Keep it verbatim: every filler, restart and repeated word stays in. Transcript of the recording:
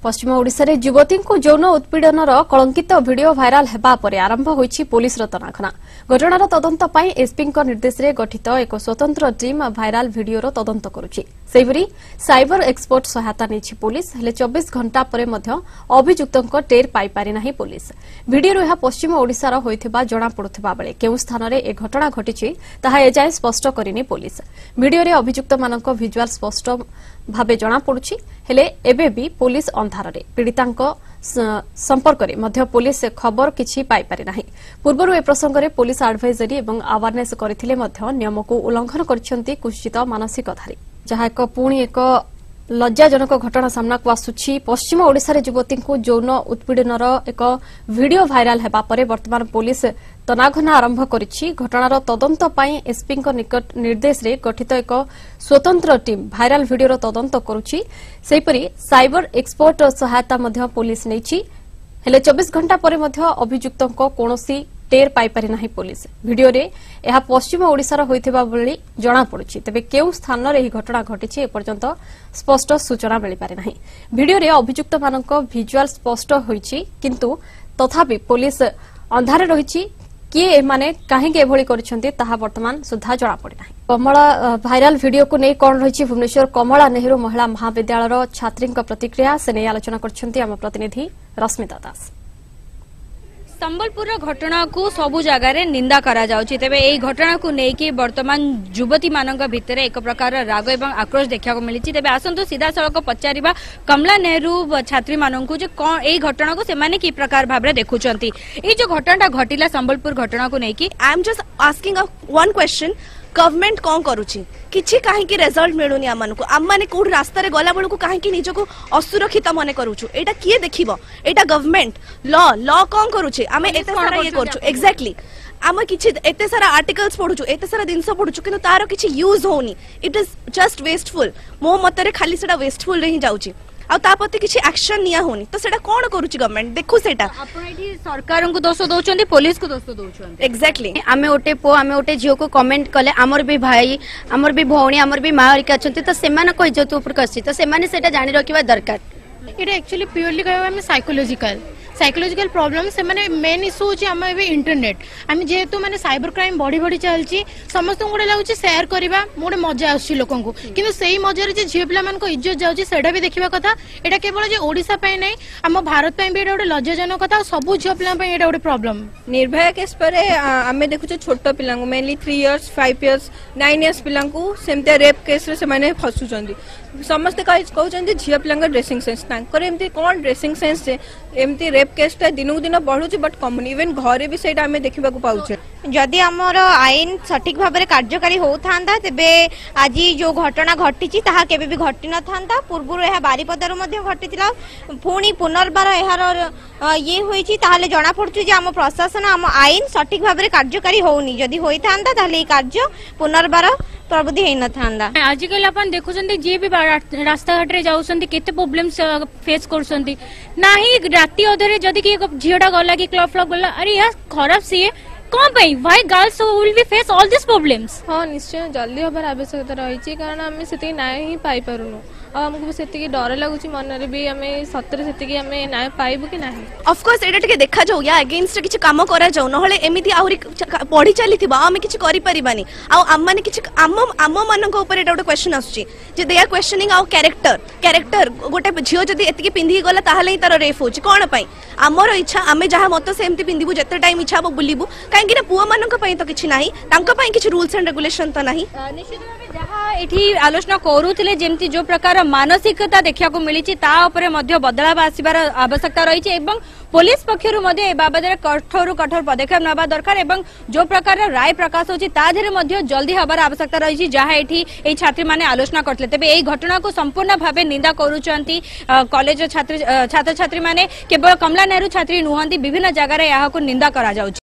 पश्चिम ओडिशा रे युवती को यौन उत्पीड़नर कलंकित भिडियो भाइराल हेबा परे आरंभ होईछि पुलिस तनाखना। घटनार तदंत पई एसपी निर्देश रे गठित एक स्वतंत्र टीम भाइराल भिडियोर तदंत करुछि। सेहिपरि साइबर एक्सपर्ट सहायता नेछि पुलिस। हेले चौबीस घंटा परे मध्य अभियुक्तक टेर पाई पारि नाही पुलिस। भिडियो यह पश्चिम ओडिशार होइथिबा जणा पडुथिबा बेले केउ स्थान रे ए घटना घटिछि ताहा एजाय स्पष्ट करिनि पुलिस। भिडियो रे अभियुक्त मानक विजुअल स्पष्ट भाबे जणा पडुछि। हेले एबे भी पुलिस अंधार रे पीड़ितांक संपर्क रे मध्य पुलिस खबर किछि पाई पारि नाही। पूर्वरु ए प्रसंग रे पुलिस एडवाइजरी एवं अवेयरनेस करथिले मध्य नियम को उल्लंघन करछन्ती कुश्चित मानसिकधारी। जहा एक पुणी एक लज्जाजनक घटना सामना को आसुछि। पश्चिम ओडिशा रे युवती को यौन उत्पीड़नर एक वीडियो भाइराल हेबा परे वर्तमान पुलिस तनाघना आरंभ करिछि। घटनार तदंत पई एसपी निकट निर्देश रे गठित एक स्वतंत्र टीम भाइराल वीडियोर तदंत करुछि। सेहिपरि साइबर एक्सपर्ट सहायता मध्य पुलिस नेछि। हेले चौबीस घंटा परे मध्य अभियुक्तक कोनोसी टेर पाई पारि नाही पुलिस। भिडियो रे एहा पश्चिम ओडिशार होइथिबा बोली जणा पडुछि। तबे केउ स्थान रे एही घटना घटिछि ए पर्यंत स्पष्ट सूचना मिलि पारि नाही। भिडियो रे अभियुक्त मानक विजुअल स्पष्ट होइछि किंतु तथापि पुलिस अंधारे रहिछि। किए माने काहेके एभଳି करछन्ती ताहा वर्तमान सुधा जणा पडि नाही। कमला भाइराल वीडियो को नै कोन रहिछि भुवनेश्वर कमला नेहरू महिला महाविद्यालयर छात्रीक प्रतिक्रिया से नै आलोचना करछन्ती हम प्रतिनिधि रश्मिता दास। संबलपुर घटना को सबु जगार निंदा करा जाउछि। तेबे एई घटना को नेकी वर्तमान युवती मानक भितर एक प्रकार राग एवं आक्रोश देखा मिली। तेबे आसंतु सीधा सड़क पचारिबा कमला नेहरू छात्री मानक जे एई घटना को सेमाने की प्रकार भाबरे देखुचंती। एई जो घटना घटिला संबलपुर घटना को नेकी I am just asking one question, government कौन करुछि किछि काहे कि रिजल्ट मिलुनी आमान को आम माने कोड रास्ता रे गला बेलू काहे कि निजको असुरक्षित मने करूछु। एटा किए देखिबो? एटा गवर्नमेंट लॉ लॉ कौन करूछि? आमे एते सारा ये करछु एक्जेक्टली। आम किछि एते सारा आर्टिकल्स पढुछु एते सारा दिनस पढुछु किंतु तारो किछि यूज होनी। It is just wasteful. मो मतरे खाली सेटा वेस्टफुल रे ही जाउछि आ तापति किछि एक्शन निया होनी। तो सेटा कोन करूछि गवर्नमेंट? देखु सेटा आपण एठी सरकार को दोष दोउछन्ती पुलिस को दोष दोउछन्ती। एक्जेक्टली। आमे ओटे पो आमे ओटे झियो को कमेंट कले हमर भी भाई हमर भी भौणी हमर भी मां हरिका अछंती तो सेमान को इज्जत ऊपर कछि तो सेमाने सेटा जानि रखिबा दरकार। इट एक्चुअली प्योरली कहबा हम साइकोलॉजिकल साइकोलॉजिकल प्रॉब्लम से माने मेन इशू होची हम एबे इंटरनेट हम जेहेतु माने साइबर क्राइम बड़ी बड़ी चलची समस्त गोटे लागुची शेयर करबा मोटे मजा आछी लोकन को किंतु सेही मजा रे जे झियो पिला मान को इज्जत जाउची सेडा भी देखिबा कथा। एटा केवल जे ओडिसा पय नै हम भारत पय भी एटा गोटे लज्जाजनक कथा। सब झियो पिला पय एटा गोटे प्रॉब्लम। निर्भया केस पर आमे देखुचे छोट पिला को mainly three years five years nine years पिला को सेमते रेप केस रे से माने फसुचंदी। समस्त कहउचंदी झियो पिला ड्रेसिंग सेंस तांकर एमती कोन ड्रेसिंग सेंस से एमती रेप केस ता दिनू दिन बढ़ुची बट कमन इवन घरे भी सेटा हमें देखिबा को पाउछे। जदि हमर आईन सठिक भाव में कार्यकारी होता तेबे आज जो घटना घटी ताहा केबे भी घटी न था। पूर्व यह बारिपदार घटी पुणी पुनर्बार यार ये होईची ताहले जना पड़ुची जे हम प्रशासन हम आईन सठिक भाव में कार्यकारी होनी। जदि होता ताहले कार्य पुनर्बार प्रबुद्धि है न था। आजिकल अपन देखुछन्ती जे भी रास्ता घाट रे जाउछन्ती केते प्रॉब्लम्स फेस करछन्ती नाही। राती अधरे जदि कि झियोटा गला कि क्लब फ्लब गला अरे यार खराब सी कौन भाई why girls will be face all this problems. हां निश्चय जल्दी हबार आवश्यकता रही कारण आम से न्याय पाई पारुनु आमको से डर लगुच मन रे भी आम सतरे से न्याय पाइबु कि नाही। ऑफ कोर्स एटा टिके देखा जाऊ या अगेंस्ट किछि काम करा जाऊ नहले एमिति आउरी पढी चलीथिबा आमे किछि करि परिबानी आ आम माने किछि आम आम मानक ऊपर एटा गोटे क्वेश्चन आछी जे they are questioning our character character गोटे झियो जदी एतिके पिंधी गला ताहले ही तार रेफ होछि कोन पई हमर इच्छा आमे जहा मत से एमति पिंधीबु जते टाइम इच्छा हो बुलिबु काहे कि ना पुआ मानक पई तो किछि नाही तांका पई किछि रूल्स एंड रेगुलेशन तो नाही। निश्चित भाबे जहा एठी आलोचना करूथिले जेमति जो प्रकार मानसिकता देखा मिली बदलाव आसबार आवश्यकता रही है। पुलिस पक्षर ए बाबद कठोर कठोर पदक्षेप नवा दरकार एवं जो प्रकार राय प्रकाश होची जल्दी हबार आवश्यकता रही जहाँ ये छात्री माने आलोचना करते। तेबे एई घटना को संपूर्ण भावे निंदा करूचंती कॉलेज छात्र छात्र छात्री माने केवल कमला नेहरू छात्री नुहंती विभिन्न जगह निंदा करा जाउची।